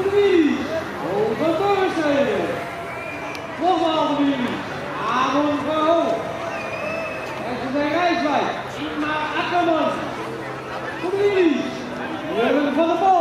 voor de Wielies. Over Burgersteden. Nogmaals de Wielies. Aaron Verhoog. Rechts zijn Rijswijk. Sigma Akkerman. Voor de Wielies. Jurgen van der Bal.